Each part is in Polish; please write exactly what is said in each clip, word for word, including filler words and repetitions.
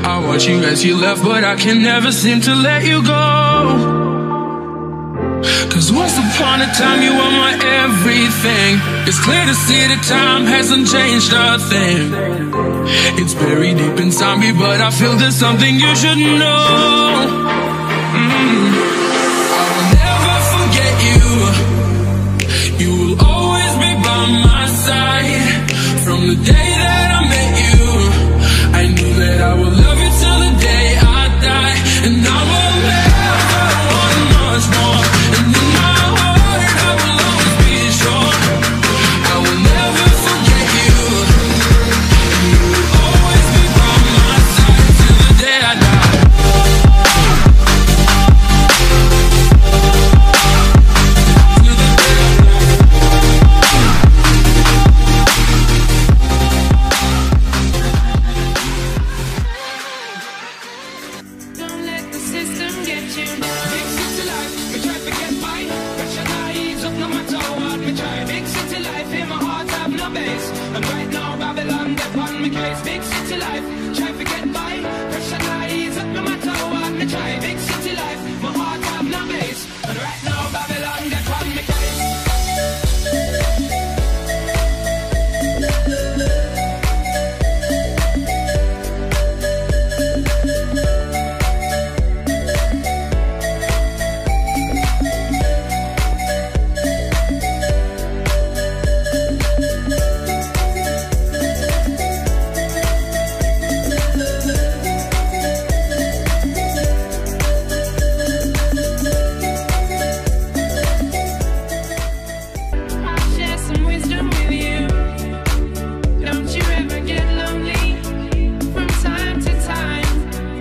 I watch you as you left, but I can never seem to let you go. Cause once upon a time you were my everything. It's clear to see that time hasn't changed a thing. It's buried deep inside me, but I feel there's something you should know. mm. I will never forget you. You will always be by my side. From the day that I met you, I knew that I would love you till the day I die. And I will never want much more. And in my heart I will always be sure I will never forget you. And you will always be by my side till the day I die. Till the day I die. Don't let the system get you down. Big city life, me try to get by. Pressure not ease up no matter how hard me try. Big city life, in my heart have no base. And right now Babylon get on me case. Big city life, try to get by. Pressure not ease up no matter how hard me try. Big city life, my heart have no base. And right now Babylon get on me case. I'll share some wisdom with you. Don't you ever get lonely from time to time.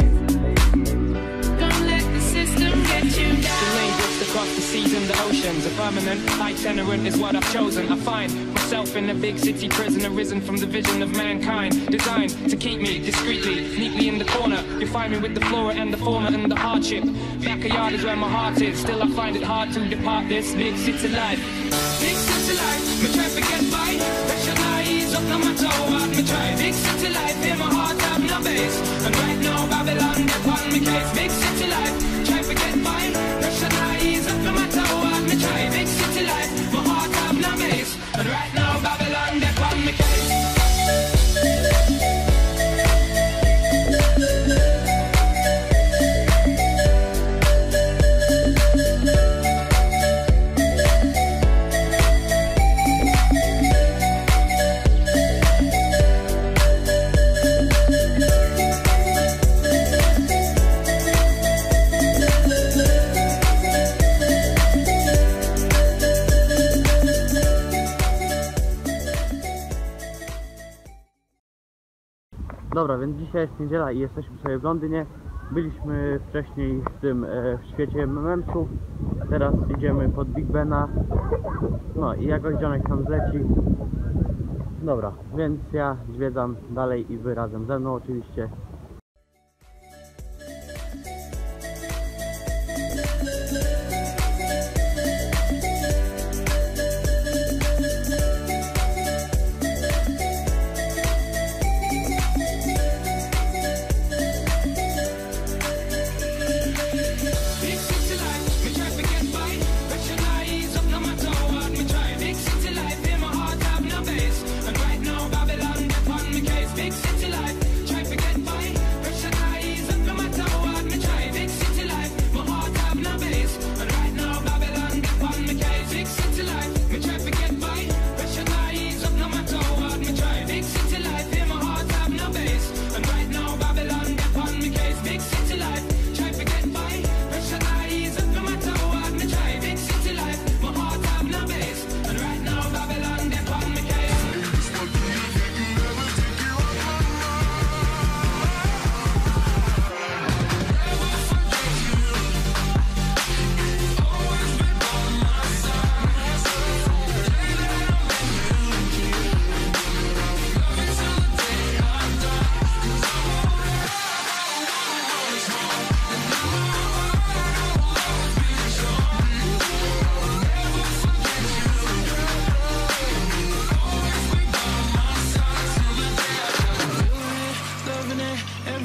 Don't let the system get you The down. lane drifts across the seas and the oceans. A permanent itinerant is what I've chosen. I find myself in a big city prison, arisen from the vision of mankind, designed to keep me discreetly, neatly in the corner. You find me with the flora and the fauna and the hardship. Backyard is where my heart is. Still I find it hard to depart this big city life. Big city life, me try to get by. Pressure not ease up no matter how hard me try. Big city life, in my heart have no base. And right now Babylon get on me case. Big city life, try to get by. Pressure not ease up no matter how hard me try. Big city life, my heart have no base. And right now Babylon get on me case. Dobra, więc dzisiaj jest niedziela i jesteśmy sobie w Londynie. Byliśmy wcześniej w tym, e, w świecie M M M-sów. Teraz idziemy pod Big Bena. No i jakoś dzionek tam zleci. Dobra, więc ja zwiedzam dalej i wy razem ze mną oczywiście. Big city life, me try to get by. Pressure not ease up no matter how hard me try. Big city life, in my heart have no base. And right now Babylon get on me case. Big city life, try to get by.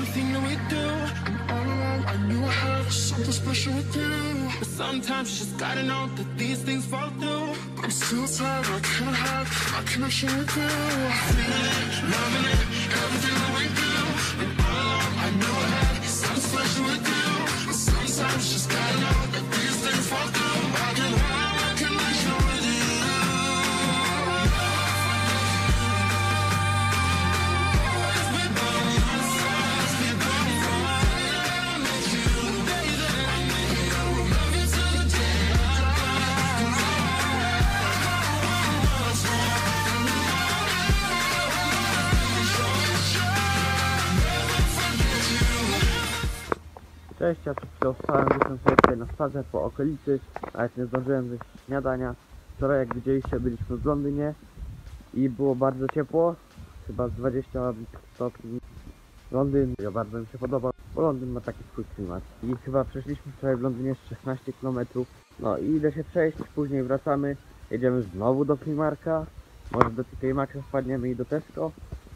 everything that we do. And all along I knew I had something special with you. But sometimes you just gotta know that these things fall through. I'm still tired, I can't hide my connection with you. Feeling, loving it, everything that we do. And all along I knew I had something special with you. But sometimes you just gotta know that these things fall through. I can have my connection with you. Cześć, ja przed chwilą wstałem, wyszedłem sobie tutaj na spacer po okolicy, a jak nie zdążyłem zjeść śniadania. Wczoraj, jak widzieliście, byliśmy w Londynie i było bardzo ciepło, chyba z dwadzieścia stopni. Londyn ja bardzo mi się podoba, bo Londyn ma taki swój klimat. I chyba przeszliśmy wczoraj w Londynie szesnaście kilometrów. No i idę się przejść, później wracamy, jedziemy znowu do Primarka, może do T K Maxxa wpadniemy i do Tesco.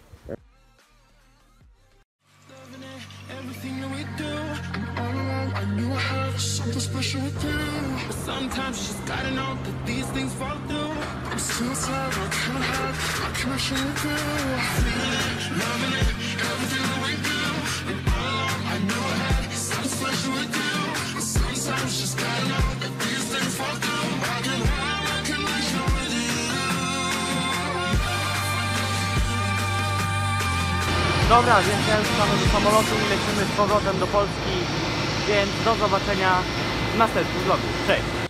Everything that we do, and all along I knew I had something special with you. But sometimes you just gotta know that these things fall through. I'm still tired, I can't hide my connection with you. Feeling, loving it, everything that we do. And all along I knew I had something special with you. But sometimes you just gotta know that these things fall through. I can have my connection with you. Dobra, więc ja już mamy do samolotu i lecimy z powrotem do Polski, więc do zobaczenia w następnym vlogu. Cześć!